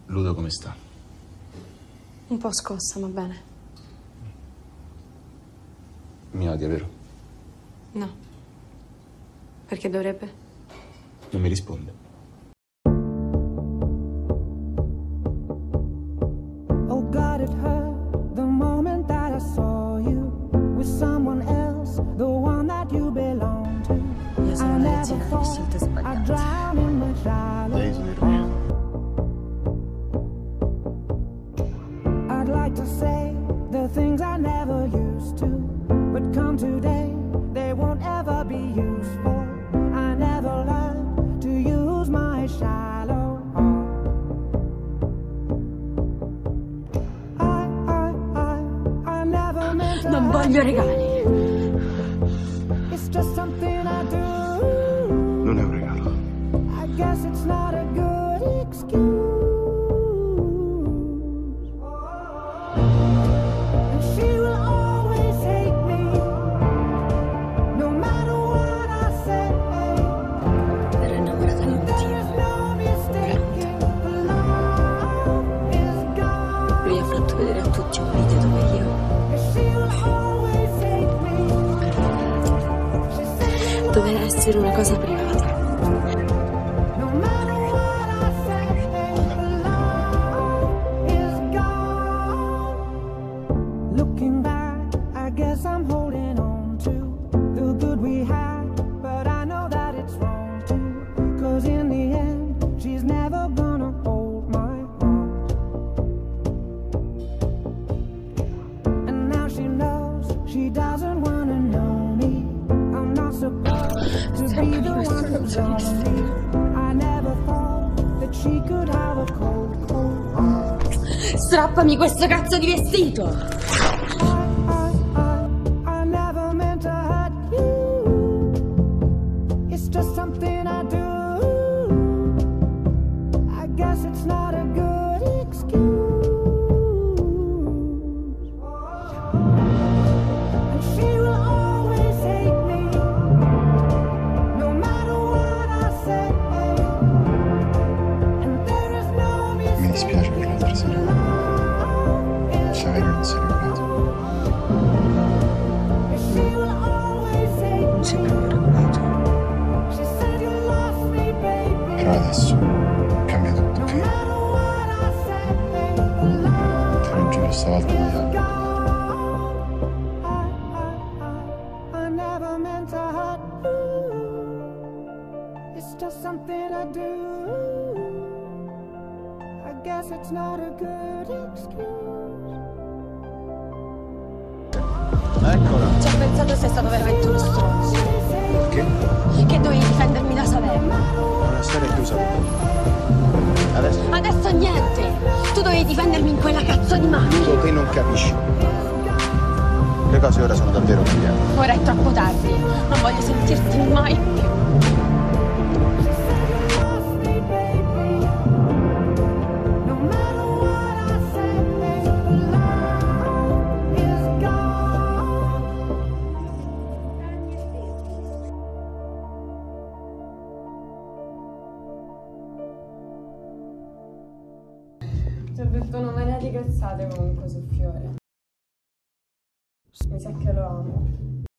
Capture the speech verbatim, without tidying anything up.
Ludo come sta? Un po' scossa, ma bene. Mi odia, vero? No. Perché dovrebbe? Non mi risponde. Oh God, it hurt the moment that I saw you with someone else, the one that you belong to. Io sono la ragazzina che scelte sbagliate. Lei sono I'd like to say the things I never used to, but come today, they won't ever be useful. I never learned to use my shallow heart. I, I, I, I never meant to. Non voglio regali. It's just something I do. Non è un regalo. I guess it's not a good excuse. And she will always hate me, no matter what I say. Ero innamorata di un There's tipo. no mistaking, the love is gone. Lui ha fatto vedere a tutti un video dove io And she will always hate me. She said doveva essere una cosa privata. no matter what I say, the love is gone. Looking back, I guess I'm holding on to the good we had, but I know that it's wrong too. Cause in the end, she's never gonna hold my heart. And now she knows she doesn't wanna know me. I'm not supposed to be the one who's lonely. I never thought that she could have a cold, cold heart. Strappami questo cazzo di vestito! I, I, I, I never meant to hurt you. It's just something I do. I guess it's not a good excuse. And she will always hate me, no matter what I say. And there is no Mi dispiace per l'altra sera. Sai, non sei regolato. Non sei proprio regolato. Però adesso cambia tutto, ok? Te lo giuro, stavolta mi amo. I never meant to hurt you. It's just something I do. I guess it's not a good excuse. Eccola. Ci ho pensato, sei stato veramente uno stronzo. Perché? Che dovevi difendermi da Salerno. È una storia chiusa. Adesso Adesso niente! Tu dovevi difendermi in quella cazzo di mano. tu te non capisci. Le cose ora sono davvero cambiate. Ora è troppo tardi. Non voglio sentirti mai più. Ti ho detto una marea di cazzate comunque su Fiore. Mi sa che lo amo.